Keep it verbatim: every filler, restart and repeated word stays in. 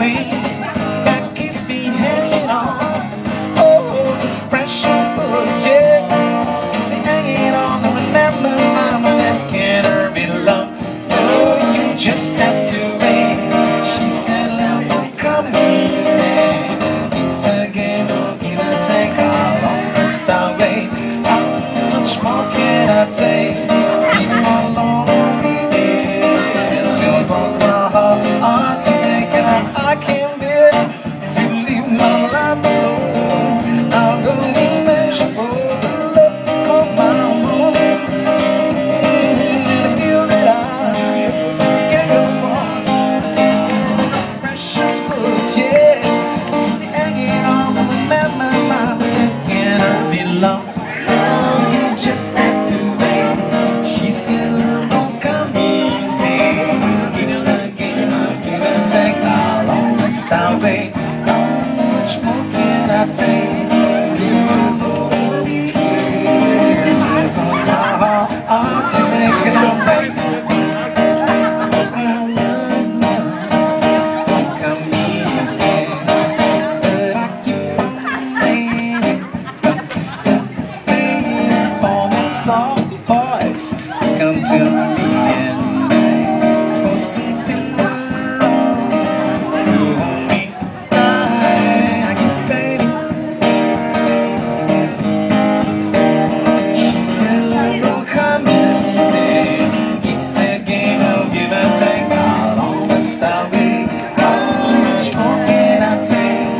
me, that keeps me hanging on. Oh, this precious book, yeah, keeps me hanging on. I remember Mama said, can there be love? No, you just have to wait. She said, love won't come easy. It's a game of give and take. How long must I wait? How much more can I take? Before long it is, will close my heart to make it. I can't bear to leave my life alone. I'll go immeasurable, the love to call my own. And I feel that I can't go on. This precious book, yeah, keeps me hanging on. I remember Mama said, can I be loved? No, you just have to wait. She said, love won't come easy. It's a game of give and take. How long must I wait? How much more can I take? Beautiful years, here goes my heart, heart to make it all right. Won't come easy, but I keep on waiting, anticipating for that soft voice to come to the end, for something that longs to hold me tight. I keep waiting. She said love don't come easy. It's a game of give and take. How long must I wait? How much more can I take?